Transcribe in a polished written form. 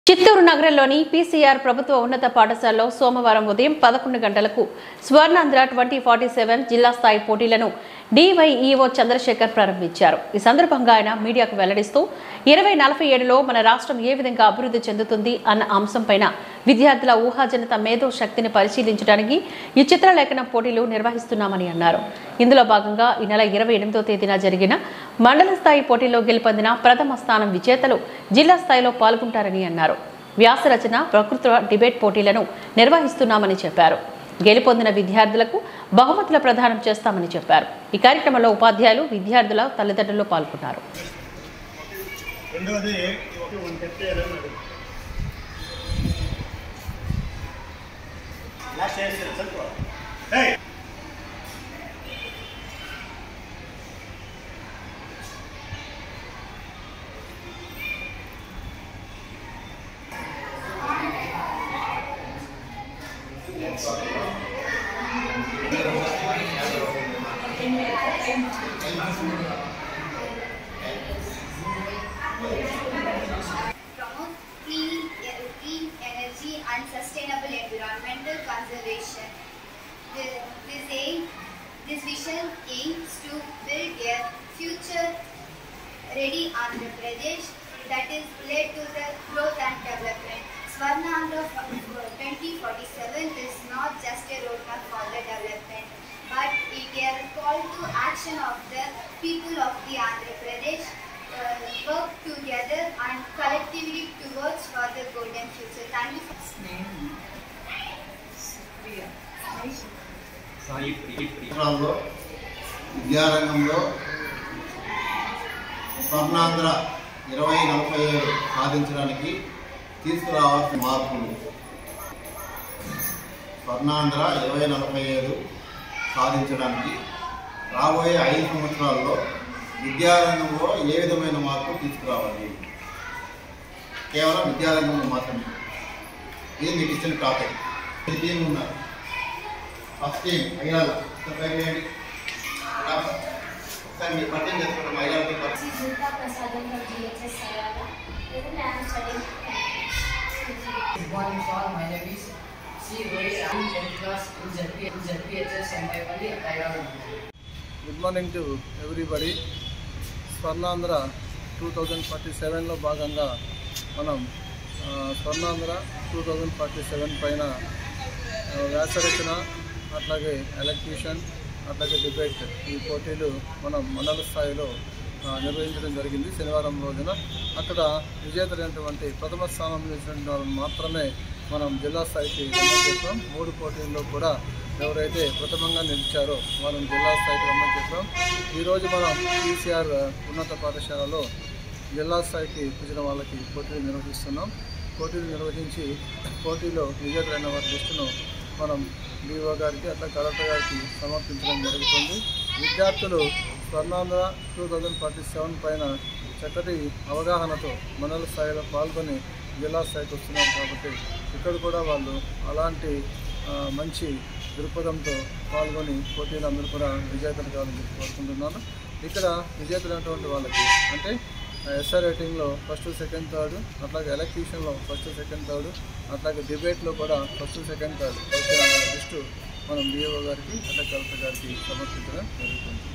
చిత్తూరు నగరంలోని పీసీఆర్ ప్రభుత్వ ఉన్నత పాఠశాలలో సోమవారం ఉదయం 11 గంటలకు స్వర్ణాంధ్ర 2047 జిల్లా స్థాయి పోటీలను డివైఈఓ చంద్రశేఖర్ ప్రారంభించారు. ఈ సందర్భంగా ఆయన మీడియాకు వెల్లడిస్తూ 2047లో మన రాష్ట్రం ఏ విధంగా అభివృద్ధి చెందుతుంది అన్న అంశంపైన విద్యార్థుల ఊహాజనిత మేధో శక్తిని పరిశీలించడానికి ఈ చిత్రలేఖనం పోటీలు నిర్వహిస్తున్నామని అన్నారు. ఇందులో భాగంగా ఈ నెల 28వ తేదీన జరిగిన మండల స్థాయి పోటీలో గెలుపొందిన ప్రథమ స్థానం విజేతలు జిల్లా స్థాయిలో పాల్గొంటారని అన్నారు. వ్యాస రచన, ప్రకృతి డిబేట్ పోటీలను నిర్వహిస్తున్నామని చెప్పారు. గెలుపొందిన విద్యార్థులకు బహుమతుల ప్రదానం చేస్తామని చెప్పారు. ఈ కార్యక్రమంలో ఉపాధ్యాయులు, విద్యార్థుల తల్లిదండ్రులు పాల్గొన్నారు. Promote clean energy and sustainable environmental conservation. This vision aims to build a future-ready Andhra Pradesh that is led to the growth and development. Swarnandhra 2047 is not just a roadmap for the development, but it is a call to action of the people of the Andhra Pradesh. Work together and collectively towards for the golden future. Thank you. విద్యారంగంలో స్వర్ణాంధ్ర 2047 సాధించడానికి తీసుకురావాల్సిన మార్పులు. స్వర్ణాంధ్ర 2047 సాధించడానికి రాబోయే 5 సంవత్సరాల్లో విద్యారంగంలో ఏ విధమైన మార్పు తీసుకురావాలి? కేవలం విద్యారంగంలో మాత్రమే. ఇది మీకు ఇచ్చిన టాపిక్. ఈ టీం ఉన్నారు. ఫస్ట్ టీం అయ్యాలి. ఒకసారి మీరు పరిచయం చేసుకోవడం అయ్యాలి. Good morning, sir. My name is C. Roy. I am 10th class in ZPHS and I only Taiwan. Good morning to everybody. Swarnandhra 2047లో భాగంగా మనం స్వర్ణాంధ్ర 2047 పైన వ్యాసరచన, అట్లాగే ఎలక్యూషన్, అట్లాగే డిబేట్ ఈ పోటీలు మనం మండల స్థాయిలో నిర్వహించడం జరిగింది శనివారం రోజున. అక్కడ విజేతలైనటువంటి ప్రథమ స్థానం చేసినటువంటి వాళ్ళని మాత్రమే మనం జిల్లా స్థాయికి రమ్మని చెప్పాం. 3 పోటీల్లో కూడా ఎవరైతే ప్రథమంగా నిలిచారో వాళ్ళని జిల్లా స్థాయికి రమ్మని చెప్పాం. ఈరోజు మనం పీసీఆర్ ఉన్నత పాఠశాలలో జిల్లా స్థాయికి వచ్చిన వాళ్ళకి పోటీలు నిర్వహిస్తున్నాం. పోటీలు నిర్వహించి పోటీలో విజేతలైన వారి లిస్టును మనం డిఓ గారికి, అట్లా కలెక్టర్ గారికి సమర్పించడం జరుగుతుంది. విద్యార్థులు స్వర్ణాంధ్ర 2047 పైన చక్కటి అవగాహనతో మండల స్థాయిలో పాల్గొని జిల్లా స్థాయికి వస్తున్నారు కాబట్టి ఇక్కడ కూడా వాళ్ళు అలాంటి మంచి దృక్పథంతో పాల్గొని పోటీలు అందరూ కూడా విజేతలు కావాలని కోరుకుంటున్నాను. ఇక్కడ విజేతలైనటువంటి వాళ్ళకి అంటే ఎస్ఐ రైటింగ్లో ఫస్ట్, సెకండ్, థర్డ్, అట్లాగే ఎలక్యూషన్లో ఫస్ట్, సెకండ్, థర్డ్, అట్లాగే డిబేట్లో కూడా ఫస్ట్, సెకండ్, థర్డ్ వచ్చిన వాళ్ళ లిస్టు మనం డిఓ గారికి, అట్లా కలెక్టర్ గారికి సమర్పించడం జరుగుతుంది.